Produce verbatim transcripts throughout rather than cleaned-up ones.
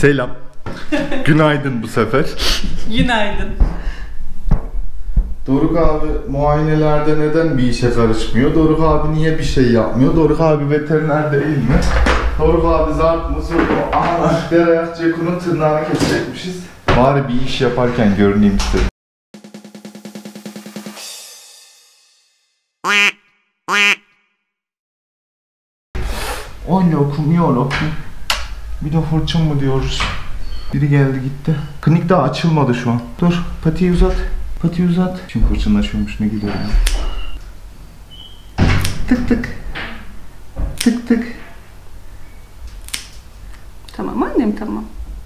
Selam. Günaydın bu sefer. Günaydın. Doruk abi muayenelerde neden bir işe karışmıyor? Doruk abi niye bir şey yapmıyor? Doruk abi veteriner değil mi? Doruk abi zart mı zor mu? Aha, Derayak Ceku'nun tırnağını kesecekmişiz. Bari bir iş yaparken görüneyim istedim. Oy lokum ya lokum. Bir de fırçın mı diyoruz? Biri geldi gitti. Klinik daha açılmadı şu an. Dur patiyi uzat. Patiyi uzat. Şimdi fırçınlaşıyormuş, ne gidiyor ya. Tık tık. Tık tık. Tamam annem, tamam.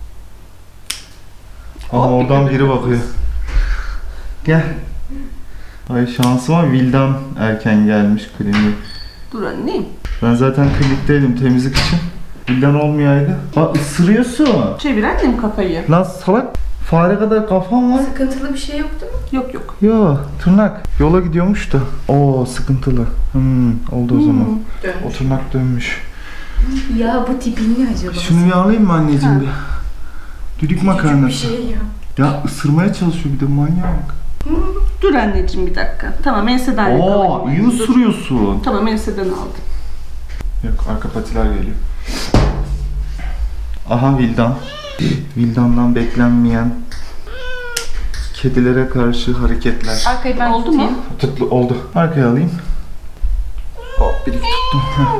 Aa, oradan biri bakıyor. Gel. Ay şansıma Vildan erken gelmiş kliniğe. Dur annem. Ben zaten klinikteydim temizlik için. Vildan olmayaydı. Aa, ısırıyorsun. Çevir annem kafayı. Lan salak. Fare kadar kafam var. Sıkıntılı bir şey yoktu mu? Yok yok. Yo, tırnak. Yola gidiyormuş da. Oo, sıkıntılı. Hmm, oldu o zaman. Hmm, o tırnak dönmüş. Ya bu tipin ne acaba? Şunu bir alayım mı anneciğim bir? Düdük makarnası. Bir şey ya. Ya ısırmaya çalışıyor bir de, manyak. Dur anneciğim bir dakika. Tamam, enseden yakalayayım. Aa, iyi ısırıyorsun. Tamam, enseden aldım. Yok, arka patiler geliyor. Aha Vildan. Vildan'dan beklenmeyen kedilere karşı hareketler. Arkayı ben Oldu tutayım. mu? Tutlu oldu. Arkaya alayım. Hop, bir iki tuttum.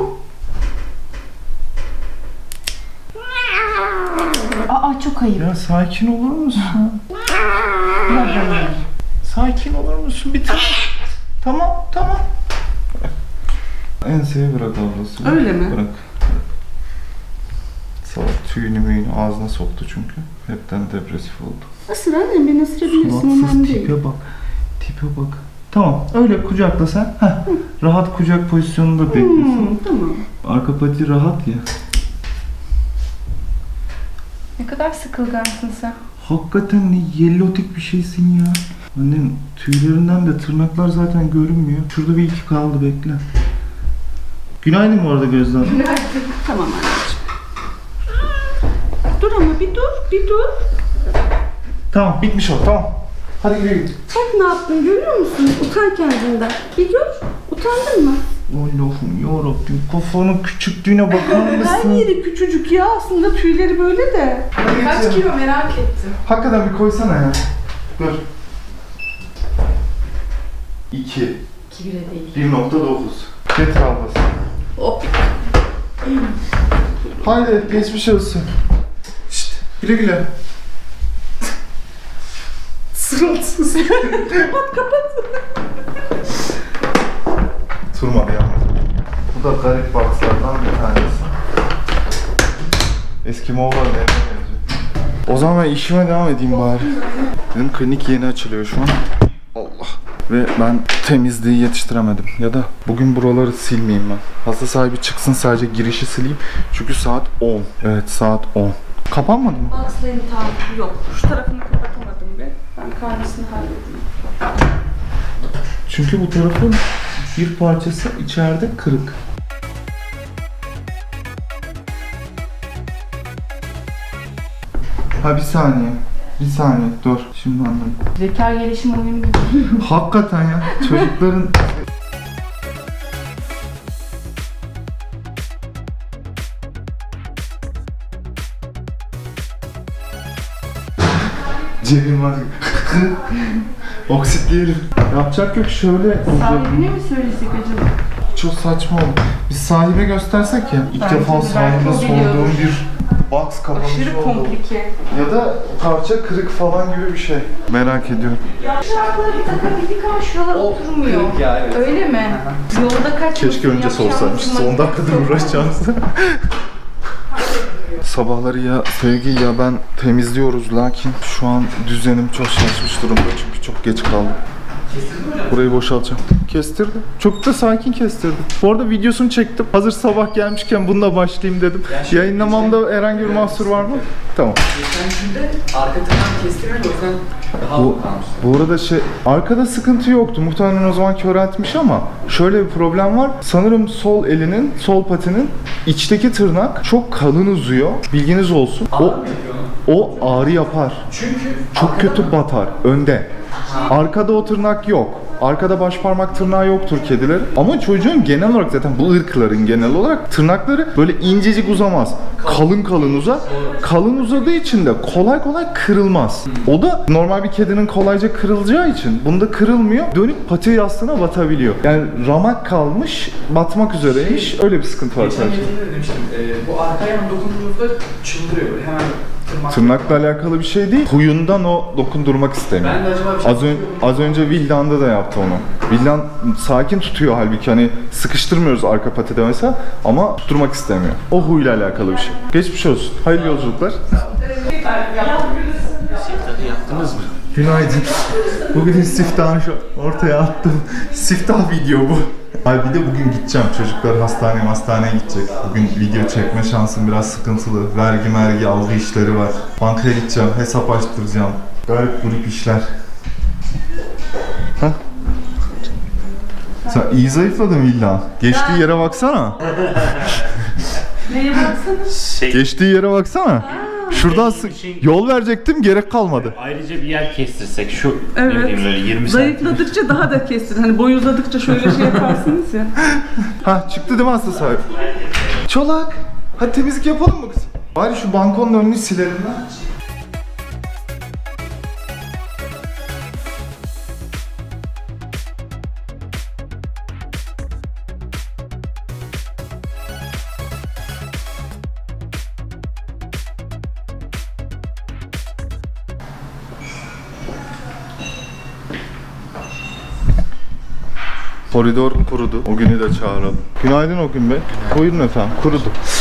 Aa çok ayıp. Ya sakin olur musun? Sakin olur musun? Bir tane. Tamam, tamam. Enseye bırak ablası. Öyle mi? Bırak. Salak tüyünü müyünü ağzına soktu çünkü. Hepten depresif oldu. Nasıl annem, beni ısırabilirsin, Suratsız önemli değil. tipe bak. Tipe bak. Tamam, öyle kucakla sen. Heh. Rahat kucak pozisyonunda beklesin. Hmm, tamam. Arka pati rahat ya. Ne kadar sıkılgansın sen. Hakikaten ne yellotik bir şeysin ya. Annem tüylerinden de tırnaklar zaten görünmüyor. Şurada bir iki kaldı, bekle. Günaydın bu arada Gözden. Günaydın. Tamam anneciğim. Dur ama bir dur, bir dur. Tamam, bitmiş o, tamam. Hadi gidelim. Bak ne yaptın, görüyor musun? Utan kendinden. Bir dur. Utandın mı? Allah'ım yarabbim, kafanın küçüklüğüne bakar Her mısın? yeri küçücük ya, aslında tüyleri böyle de. Kaç kilo merak ettim. Hakikaten bir koysana ya. Dur. iki. İki bile değil. bir nokta dokuz. Getir ablası. Hop. Haydi geçmiş olsun. Şşt, güle güle. Suratsız. Kapat kapat. Turmadı ya. Bu da garip boxlardan bir tanesi. Eski Moğollar nereye benziyor? O zaman ben işime devam edeyim bari. Benim klinik yeni açılıyor şu an. Allah. Ve ben temizliği yetiştiremedim. Ya da bugün buraları silmeyeyim ben. Hasta sahibi çıksın, sadece girişi sileyim. Çünkü saat on. Evet, saat on. Kapanmadı mı? Boxlayın tam. Yok. Şu tarafını kapatamadım be. Ben karnesini halledeyim. Çünkü bu tarafın bir parçası içeride kırık. Ha bir saniye. Bir saniye dur. Şimdi anladım. Zeka gelişim oyunu gibi. Hakikaten ya. Çocukların... Cebim var. Oksitleyelim. Yapacak yok, şöyle. Sahibine mi söylesek acaba? Çok saçma oldu. Biz sahibe göstersek ya. İlk Bence defa de, sahibe belki o sorduğum biliyordur. bir box kapanışı Aşırı oldu. komplike. Ya da parça kırık falan gibi bir şey. Merak ediyorum. Şarkıları bir takabildik ama şuralar oturmuyor. Ya, evet. Öyle mi? Yolda kaç Keşke önce sorsaymış. Son dakikada uğraşacağız. Sabahları ya Sevgi ya ben temizliyoruz, lakin şu an düzenim çok şaşmış durumda çünkü çok geç kaldım. Burayı boşaltacağım. Kestirdi. Çok da sakin kestirdi. Bu arada videosunu çektim. Hazır sabah gelmişken bununla başlayayım dedim. Yani Yayınlamamda herhangi bir mahsur var mı? Tamam. Geçen günde arka tırnak kestirmedi, o yüzden daha Bu, kalmış. bu arada şey, arkada sıkıntı yoktu. Muhtemelen o zaman köreltmiş ama şöyle bir problem var. Sanırım sol elinin, sol patinin içteki tırnak çok kalın uzuyor. Bilginiz olsun. Ağır O mı yapıyor? O ağrı yapar. Çünkü Çok kötü batar önde. Arkada o tırnak yok. Arkada baş parmak tırnağı yoktur kedilerin. Ama çocuğun genel olarak zaten bu ırkların genel olarak tırnakları böyle incecik uzamaz. Kalın kalın uzar. Kalın uzadığı için de kolay kolay kırılmaz. O da normal bir kedinin kolayca kırılacağı için bunda kırılmıyor. Dönüp pati yastığına batabiliyor. Yani ramak kalmış, batmak üzereymiş. Öyle bir sıkıntı var geçen sadece. yayında demiştim. E, bu arka yan dokunduğunuzda çıldırıyor böyle hemen tırnak. Tırnakla alakalı bir şey değil. Huyundan o dokundurmak istemiyor. Ben de acaba bir şey Az, ön, az önce Vildan'da da yaptı onu. Vildan sakin tutuyor halbuki hani sıkıştırmıyoruz arka patide mesela ama tutturmak istemiyor. O huyla alakalı bir şey. Geçmiş olsun. Hayırlı yolculuklar. yaptınız mı? Günaydın. Bugün istiftahını şu ortaya attım. İstiftah video bu. Ay bir de bugün gideceğim. Çocuklar hastaneye hastaneye gidecek. Bugün video çekme şansım biraz sıkıntılı. Vergi mergi algı işleri var. Bankaya gideceğim. Hesap açtıracağım. Garip grup işler. Hah. Sen iyi zayıfladın Vildan. Geçtiği yere baksana. Neye baksana? Geçtiği yere baksana. Şuradan sı- yol verecektim, gerek kalmadı. Ayrıca bir yer kestirsek şu Evet. ne bileyim böyle yirmi santim. Zayıfladıkça daha da kestin. Hani boy uzadıkça şöyle şey yaparsınız ya. Ha çıktı değil mi hasta sahip? Çolak, hadi temizlik yapalım mı kızım? Bari şu balkonun önünü silelim lan. Koridor kurudu. O günü de çağıralım. Günaydın o gün bey. Buyurun efendim. Kurudu.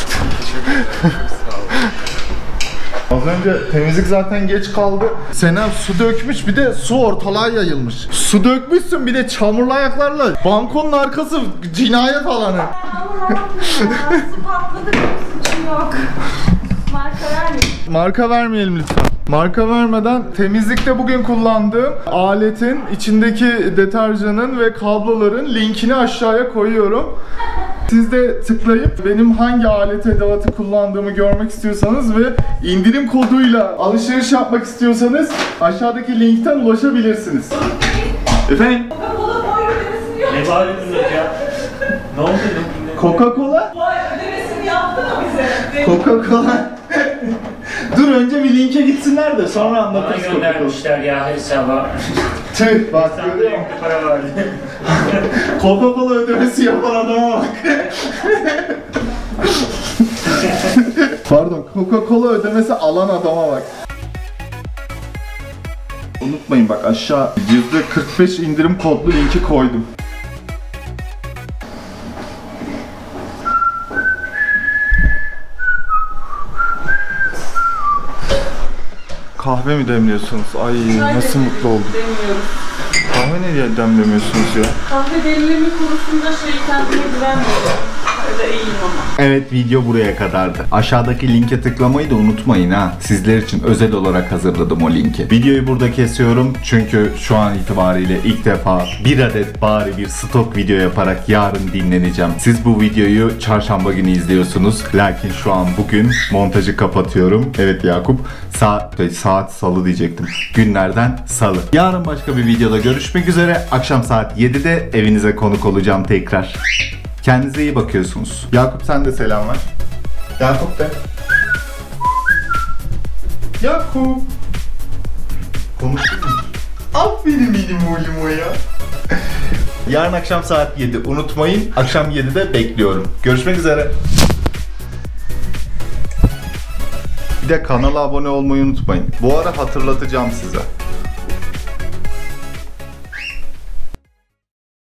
Az önce temizlik zaten geç kaldı. Senem su dökmüş, bir de su ortalığa yayılmış. Su dökmüşsün bir de çamurlu ayaklarla. Balkonun arkası cinayet alanı. Allah'ım ya. Su patladı. Suçum yok. Marka vermeyin. Marka vermeyelim lütfen. Marka vermeden temizlikte bugün kullandığım aletin içindeki deterjanın ve kabloların linkini aşağıya koyuyorum. Siz de tıklayıp benim hangi alet edevatı kullandığımı görmek istiyorsanız ve indirim koduyla alışveriş yapmak istiyorsanız aşağıdaki linkten ulaşabilirsiniz. Efendim? Coca-Cola boy ödemesini yok. Ne bağırıyorsunuz ya? Ne oldu? Coca-Cola? Boy ödemesini yaptı mı bize? Coca-Cola. Dur önce bir linke gitsinler de sonra Bana anlatırız Coca-Cola. göndermişler ya hesaba. Tüh bak Sen görüyor musun? büyük bir para vardı. Coca-Cola ödemesi yapan adama bak. Pardon, Coca-Cola ödemesi alan adama bak. Unutmayın bak aşağı yüzde kırk beş indirim kodlu linki koydum. Kahve mi demliyorsunuz? Ay nasıl mutlu oldum. Demiyoruz. Kahve ne diye demlemiyorsunuz ya? Kahve demleme konusunda şey kendime güvenmiyorum. Öyle iyiyim ama. Evet video buraya kadardı. Aşağıdaki linke tıklamayı da unutmayın ha. Sizler için özel olarak hazırladım o linki. Videoyu burada kesiyorum çünkü şu an itibariyle ilk defa bir adet bari bir stok video yaparak yarın dinleneceğim. Siz bu videoyu çarşamba günü izliyorsunuz. Lakin şu an bugün montajı kapatıyorum. Evet Yakup saat, saat salı diyecektim. Günlerden salı. Yarın başka bir videoda görüşmek üzere. Akşam saat yedide evinize konuk olacağım tekrar. Kendinize iyi bakıyorsunuz. Yakup sen de selam ver. Yakup de. Yakup. Konuştun mu? Aferin benim oğluma ya. Yarın akşam saat yedi. Unutmayın. Akşam yedide bekliyorum. Görüşmek üzere. Bir de kanala abone olmayı unutmayın. Bu ara hatırlatacağım size.